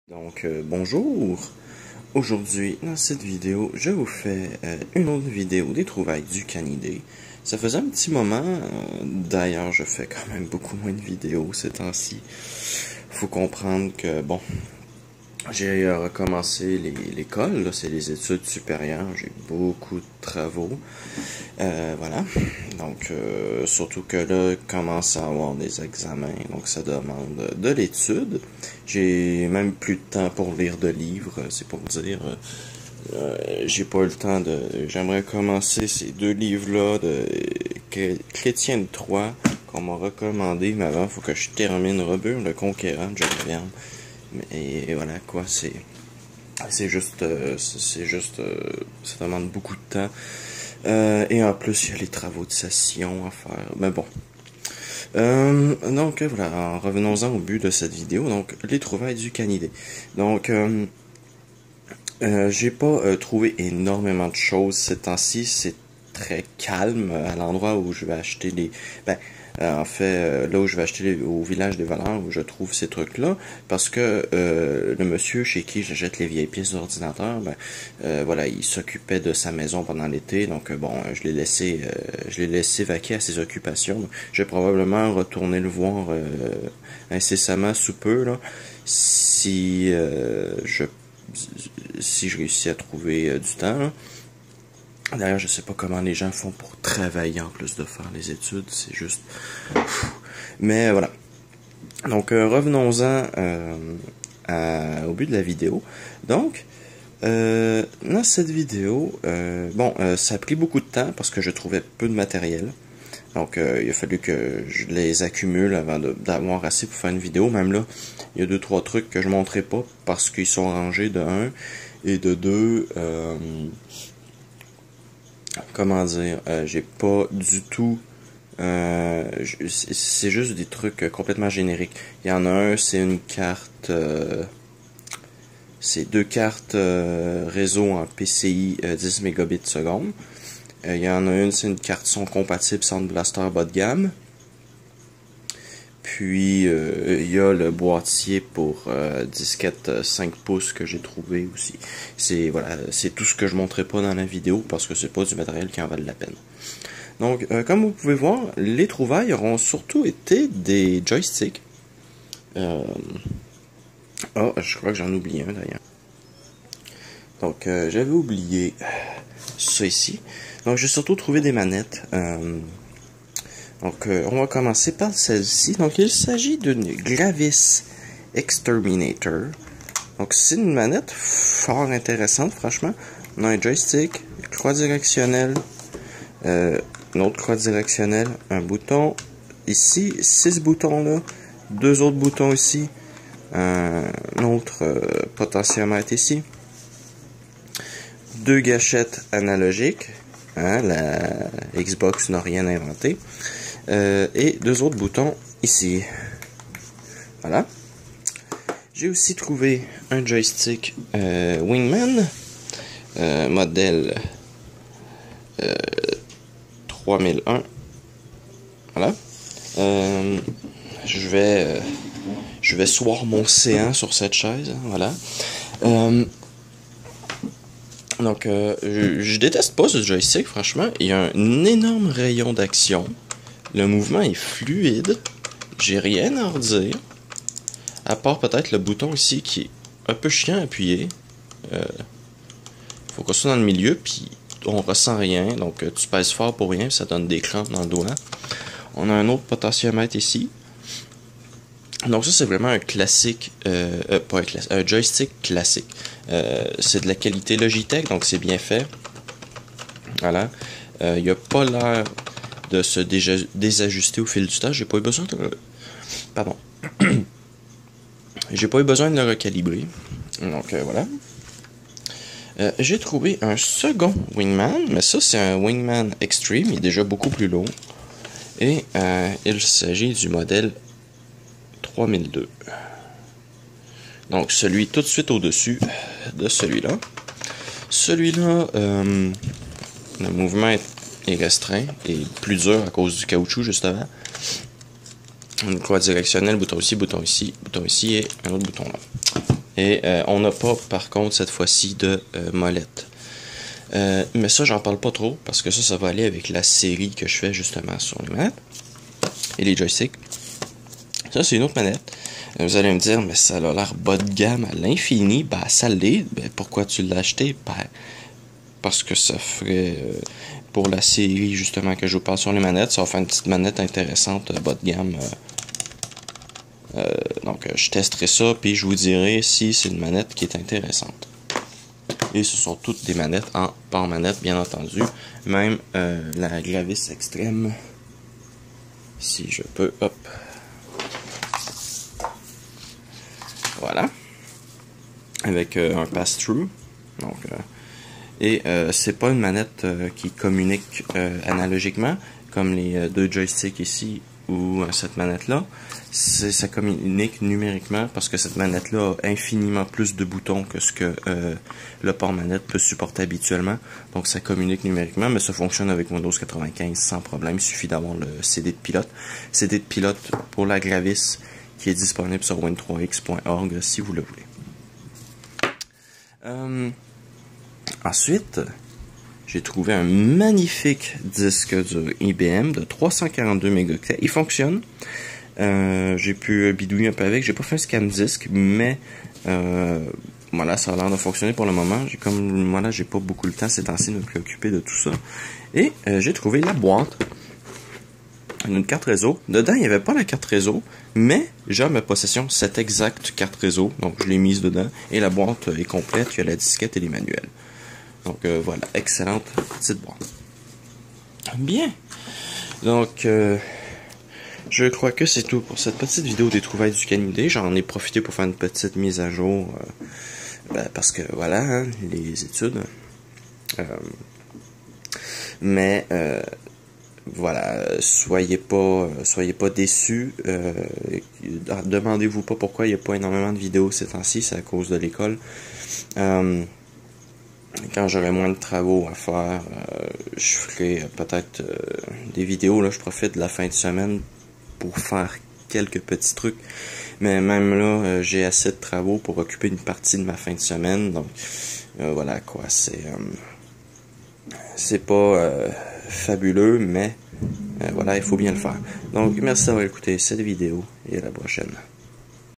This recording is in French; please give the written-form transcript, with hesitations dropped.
Bonjour! Aujourd'hui, dans cette vidéo, je vous fais une autre vidéo des trouvailles du Canidé. Ça faisait un petit moment, d'ailleurs je fais quand même beaucoup moins de vidéos ces temps-ci. Faut comprendre que, bon, j'ai recommencé l'école, là, c'est les études supérieures, j'ai beaucoup de travaux, voilà, donc surtout que là, commence à avoir des examens, donc ça demande de l'étude. J'ai même plus de temps pour lire de livres, c'est pour dire, j'ai pas eu le temps de, j'aimerais commencer ces deux livres-là de Chrétien de Troyes, qu'on m'a recommandé, mais avant, faut que je termine Robur le Conquérant de Jules Verne. Et voilà quoi, c'est juste, ça demande beaucoup de temps. Et en plus, il y a les travaux de session à faire. Mais bon. Donc voilà, revenons-en au but de cette vidéo. Donc, les trouvailles du Canidé. Donc, j'ai pas trouvé énormément de choses ces temps-ci. C'est très calme à l'endroit où je vais acheter les... en fait, là où je vais acheter au village des valeurs, où je trouve ces trucs-là, parce que le monsieur chez qui j'achète les vieilles pièces d'ordinateur, voilà, il s'occupait de sa maison pendant l'été, donc bon, je l'ai laissé vaquer à ses occupations. Donc, je vais probablement retourner le voir incessamment sous peu, là, si je réussis à trouver du temps, là. D'ailleurs, je sais pas comment les gens font pour travailler en plus de faire les études, c'est juste... Mais voilà. Donc, revenons-en au but de la vidéo. Donc, dans cette vidéo, ça a pris beaucoup de temps parce que je trouvais peu de matériel. Donc, il a fallu que je les accumule avant d'avoir assez pour faire une vidéo. Même là, il y a 2-3 trucs que je montrerai pas parce qu'ils sont rangés de 1 et de 2... comment dire, j'ai pas du tout, c'est juste des trucs complètement génériques. Il y en a un, c'est une carte, c'est 2 cartes réseau en PCI 10 mégabits seconde. Il y en a une, c'est une carte son compatible Sound Blaster bas de gamme. Puis il y a le boîtier pour disquette 5 pouces que j'ai trouvé aussi. C'est voilà, c'est tout ce que je montrerai pas dans la vidéo parce que c'est pas du matériel qui en vaut la peine. Donc comme vous pouvez voir, les trouvailles auront surtout été des joysticks. Oh, je crois que j'en oublie un d'ailleurs. Donc j'avais oublié ça ici. Donc j'ai surtout trouvé des manettes. Donc, on va commencer par celle-ci. Donc, il s'agit d'une Gravis Exterminator. Donc, c'est une manette fort intéressante, franchement. On a un joystick, une croix directionnelle, une autre croix directionnelle, un bouton ici, 6 boutons là, 2 autres boutons ici, un autre potentiomètre ici, 2 gâchettes analogiques. Hein, la Xbox n'a rien inventé. Et 2 autres boutons ici. Voilà. J'ai aussi trouvé un joystick Wingman modèle 3001. Voilà. Je vais soir mon séant sur cette chaise. Hein, voilà. Donc, je déteste pas ce joystick, franchement. Il y a un énorme rayon d'action. Le mouvement est fluide. J'ai rien à redire. À part peut-être le bouton ici qui est un peu chiant à appuyer. Faut qu'on soit dans le milieu, puis on ressent rien. Donc, tu pèses fort pour rien, puis ça donne des crampes dans le doigt. On a un autre potentiomètre ici. Donc ça, c'est vraiment un classique, pas un classique, un joystick classique. C'est de la qualité Logitech, donc c'est bien fait. Voilà. Il n'y a pas l'air de se désajuster au fil du temps. J'ai pas eu besoin de... Pardon. J'ai pas eu besoin de le recalibrer. Donc voilà. J'ai trouvé un second Wingman, mais ça c'est un Wingman Extreme, il est déjà beaucoup plus lourd. Et il s'agit du modèle 3002. Donc celui tout de suite au-dessus de celui-là. Celui-là, le mouvement est restreint et plus dur à cause du caoutchouc justement. Une croix directionnelle, bouton ici et un autre bouton là. Et on n'a pas, par contre, cette fois-ci de molette. Mais ça, j'en parle pas trop, parce que ça va aller avec la série que je fais justement sur les manettes et les joysticks. Ça, c'est une autre manette. Vous allez me dire, mais ça a l'air bas de gamme à l'infini. Ben, ça l'est. Ben, pourquoi tu l'as acheté? Ben, parce que ça ferait, pour la série justement que je vous parle sur les manettes, ça va faire une petite manette intéressante, bas de gamme. Donc, je testerai ça, puis je vous dirai si c'est une manette qui est intéressante. Et ce sont toutes des manettes en port manette, bien entendu. Même la Gravis Extreme. Si je peux, hop. Voilà. Avec un pass-through. Donc, et c'est pas une manette qui communique analogiquement, comme les deux joysticks ici ou cette manette-là. Ça communique numériquement parce que cette manette-là a infiniment plus de boutons que ce que le port manette peut supporter habituellement. Donc ça communique numériquement, mais ça fonctionne avec Windows 95 sans problème. Il suffit d'avoir le CD de pilote. CD de pilote pour la Gravis qui est disponible sur win3x.org si vous le voulez. Ensuite, j'ai trouvé un magnifique disque dur IBM de 342 mégaoctets. Il fonctionne. J'ai pu bidouiller un peu avec. J'ai pas fait un scan disque, mais voilà, ça a l'air de fonctionner pour le moment. J'ai pas beaucoup le temps ces temps-ci de me préoccuper de tout ça. Et j'ai trouvé la boîte d'une carte réseau. Dedans, il n'y avait pas la carte réseau, mais j'ai en ma possession cette exacte carte réseau. Donc, je l'ai mise dedans. Et la boîte est complète. Il y a la disquette et les manuels. Donc, voilà, excellente petite boîte. Bien. Donc, je crois que c'est tout pour cette petite vidéo des trouvailles du Canidé. J'en ai profité pour faire une petite mise à jour. Parce que, voilà, hein, les études. Voilà, soyez pas déçus. Demandez-vous pas pourquoi il n'y a pas énormément de vidéos ces temps-ci, c'est à cause de l'école. Quand j'aurai moins de travaux à faire, je ferai peut-être des vidéos. Là, je profite de la fin de semaine pour faire quelques petits trucs. Mais même là, j'ai assez de travaux pour occuper une partie de ma fin de semaine. Donc, voilà quoi, c'est pas fabuleux, mais voilà, il faut bien le faire. Donc, merci d'avoir écouté cette vidéo et à la prochaine.